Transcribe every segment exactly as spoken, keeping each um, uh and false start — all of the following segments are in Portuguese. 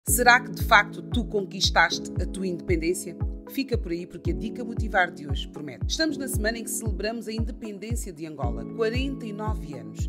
Será que de facto tu conquistaste a tua independência? Fica por aí porque a Dica Motivar de hoje promete. Estamos na semana em que celebramos a independência de Angola, quarenta e nove anos.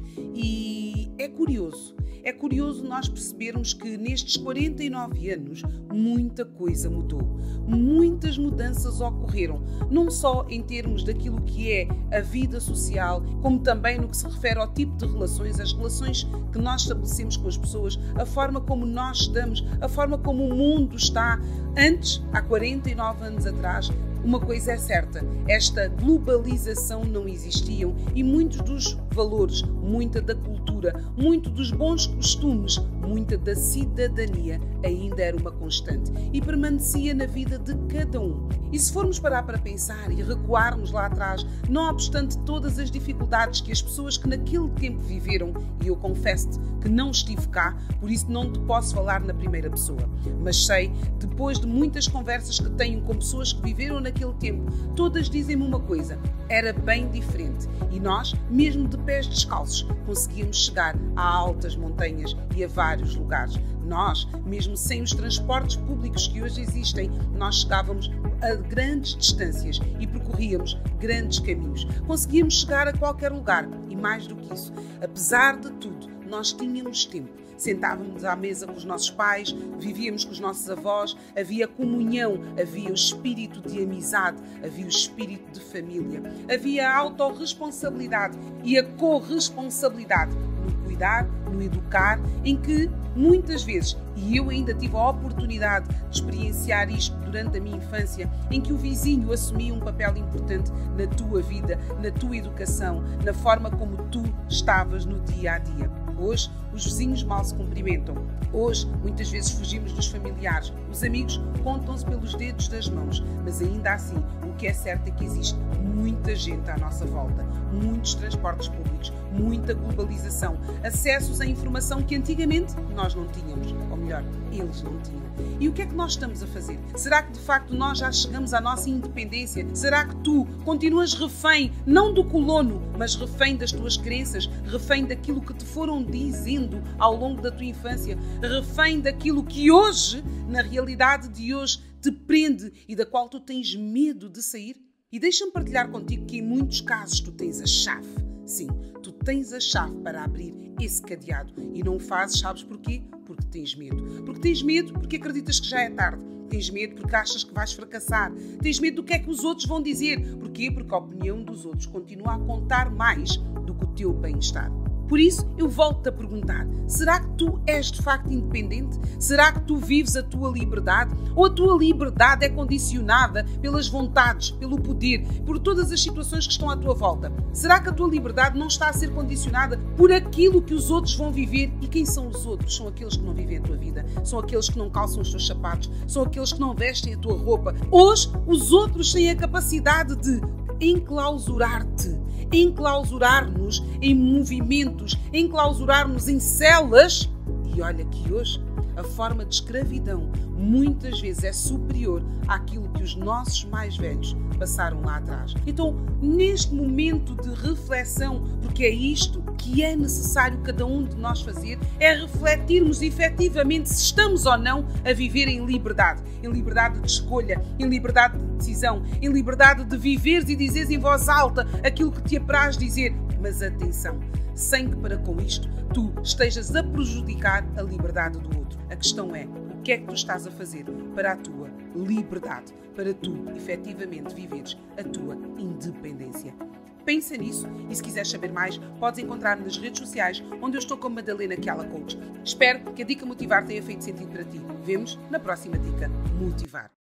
E é curioso, é curioso nós percebermos que nestes quarenta e nove anos muita coisa mudou. Muitas mudanças ocorreram, não só em termos daquilo que é a vida social, como também no que se refere ao tipo de relações, as relações que nós estabelecemos com as pessoas, a forma como nós estamos, a forma como o mundo está. Antes, há quarenta e nove anos atrás, uma coisa é certa, esta globalização não existia e muitos dos valores, muita da cultura, muito dos bons costumes, muita da cidadania ainda era uma constante e permanecia na vida de cada um. E se formos parar para pensar e recuarmos lá atrás, não obstante todas as dificuldades que as pessoas que naquele tempo viveram, e eu confesso-te que não estive cá, por isso não te posso falar na primeira pessoa, mas sei, depois de muitas conversas que tenho com pessoas que viveram naquele tempo, todas dizem-me uma coisa, era bem diferente e nós, mesmo de pés descalços, conseguíamos chegar a altas montanhas e a vários lugares. Nós, mesmo sem os transportes públicos que hoje existem, nós chegávamos a grandes distâncias e percorríamos grandes caminhos. Conseguíamos chegar a qualquer lugar e mais do que isso, apesar de tudo, nós tínhamos tempo. Sentávamos à mesa com os nossos pais, vivíamos com os nossos avós, havia comunhão, havia o espírito de amizade, havia o espírito de família, havia a autorresponsabilidade e a corresponsabilidade no cuidar, no educar, em que muitas vezes, e eu ainda tive a oportunidade de experienciar isto durante a minha infância, em que o vizinho assumia um papel importante na tua vida, na tua educação, na forma como tu estavas no dia a dia. Hoje, os vizinhos mal se cumprimentam. Hoje, muitas vezes fugimos dos familiares. Os amigos contam-se pelos dedos das mãos. Mas ainda assim, o que é certo é que existe muita gente à nossa volta. Muitos transportes públicos, muita globalização, acessos à informação que antigamente nós não tínhamos. Ou melhor, eles não tinham. E o que é que nós estamos a fazer? Será que de facto nós já chegamos à nossa independência? Será que tu continuas refém, não do colono, mas refém das tuas crenças, refém daquilo que te foram dizendo ao longo da tua infância, refém daquilo que hoje, na realidade de hoje, te prende e da qual tu tens medo de sair? E deixa-me partilhar contigo que em muitos casos tu tens a chave. Sim, tu tens a chave para abrir esse cadeado e não o fazes, sabes porquê? Porque tens medo. Porque tens medo porque acreditas que já é tarde. Tens medo porque achas que vais fracassar. Tens medo do que é que os outros vão dizer. Porquê? Porque a opinião dos outros continua a contar mais do que o teu bem-estar. Por isso, eu volto-te a perguntar, será que tu és de facto independente? Será que tu vives a tua liberdade? Ou a tua liberdade é condicionada pelas vontades, pelo poder, por todas as situações que estão à tua volta? Será que a tua liberdade não está a ser condicionada por aquilo que os outros vão viver? E quem são os outros? São aqueles que não vivem a tua vida, são aqueles que não calçam os teus sapatos, são aqueles que não vestem a tua roupa. Hoje, os outros têm a capacidade de enclausurar-te, enclausurar-nos em movimentos, enclausurar-nos em celas. E olha que hoje a forma de escravidão muitas vezes é superior àquilo que os nossos mais velhos passaram lá atrás. Então, neste momento de reflexão, porque é isto que é necessário cada um de nós fazer, é refletirmos efetivamente se estamos ou não a viver em liberdade. Em liberdade de escolha, em liberdade de decisão, em liberdade de viveres e dizeres em voz alta aquilo que te apraz dizer. Mas atenção, sem que para com isto tu estejas a prejudicar a liberdade do outro. A questão é, o que é que tu estás a fazer para a tua liberdade, para tu efetivamente viveres a tua independência? Pensa nisso e se quiseres saber mais, podes encontrar-me nas redes sociais, onde eu estou como Madalena Kiala Coach. Espero que a Dica Motivar tenha feito sentido para ti. Vemo-nos na próxima Dica Motivar.